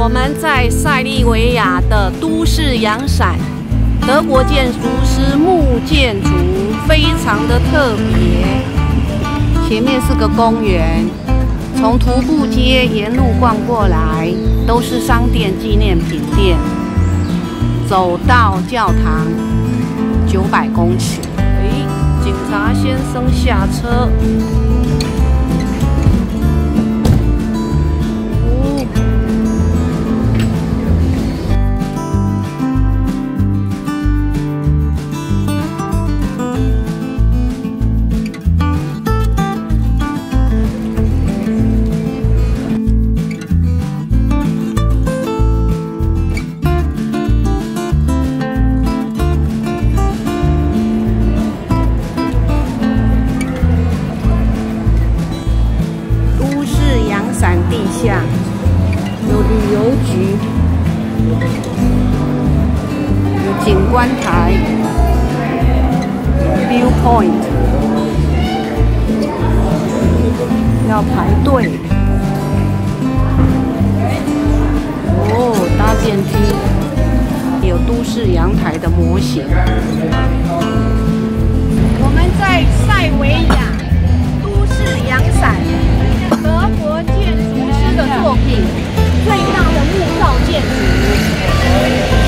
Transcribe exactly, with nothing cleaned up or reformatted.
我们在塞利维亚的都市阳伞，德国建筑师木建筑非常的特别。前面是个公园，从徒步街沿路逛过来，都是商店、纪念品店。走到教堂九百公尺。哎，警察先生下车。 伞地下有旅游局，有景观台 （view point）， 要排队。哦，搭电梯，有都市阳台的模型。我们在塞维亚都市阳伞。 德国建筑师的作品，最大的木造建筑。